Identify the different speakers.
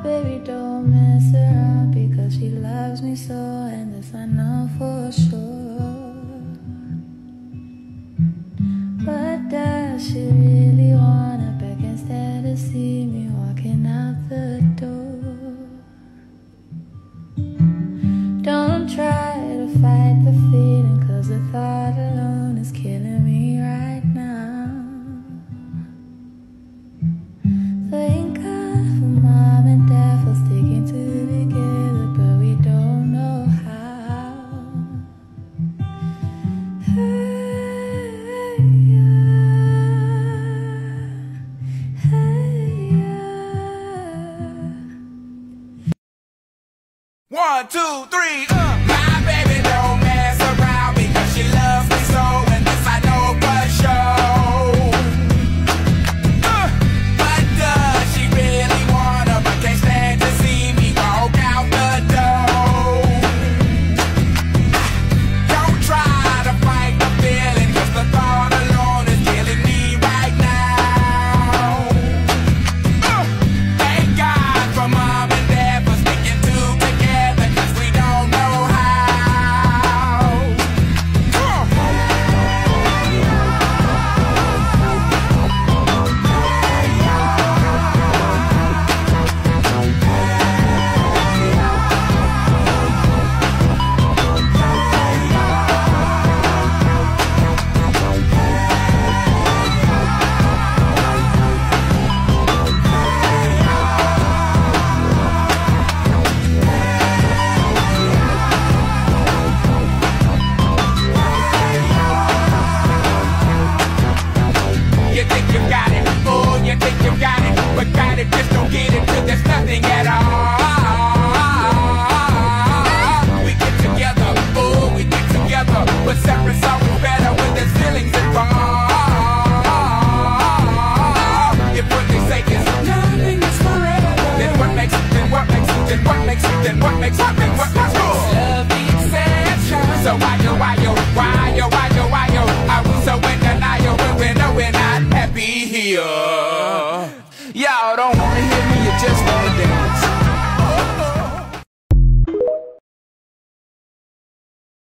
Speaker 1: baby don't mess around because she loves me so, and this I know for sure. But does she really wanna back instead of see me walking out the door? Don't try to fight the feeling, cause the thought alone is killing me right now. Thank God for mom and dad for sticking together, but we don't know how. Hey,
Speaker 2: One, two, three, My baby don't mess around because she loves me so, and this I know for sure. But does she really wanna, but can't stand to see me walk out the door? Don't try to fight the feeling, cause the thought alone is killing me right now. Thank God for mom and dad for sticking together, cause we don't know how. You think you got it, oh, you think you got it, but got it, just don't get it, cause there's nothing at all. We get together, oh, we get together, but separate's always better when there's feelings involved. If what they say is nothing is forever, then what makes it, then what makes it, then what makes it, then what makes it, then what makes it? Love the exception. So why yo, are we so in denial when we know we're not happy here? Y'all don't wanna hear